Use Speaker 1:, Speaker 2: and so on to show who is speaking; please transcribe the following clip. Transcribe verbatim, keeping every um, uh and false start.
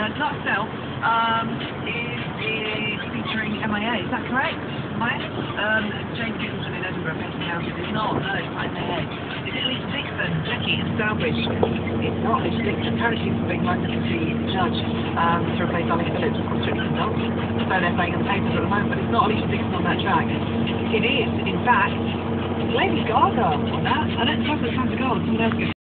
Speaker 1: uh, Dark Cell um, is, is featuring M I A, is that correct? Mike? Um, James Dickinson in Edinburgh, Painting Houses. It's not, no, it's not M I A. Is it Lisa Dixon, Jackie in Stourbridge? It's not Lisa Dixon. Apparently she's being licensed to be judge um, to replace Ollie Phillips on Strictly Come Dancing. So they're playing in the papers at the moment, but it's not Lisa Dixon on that track. It is, in fact, Lady Gaga on that. I don't suppose it's time to go on. Someone else goes.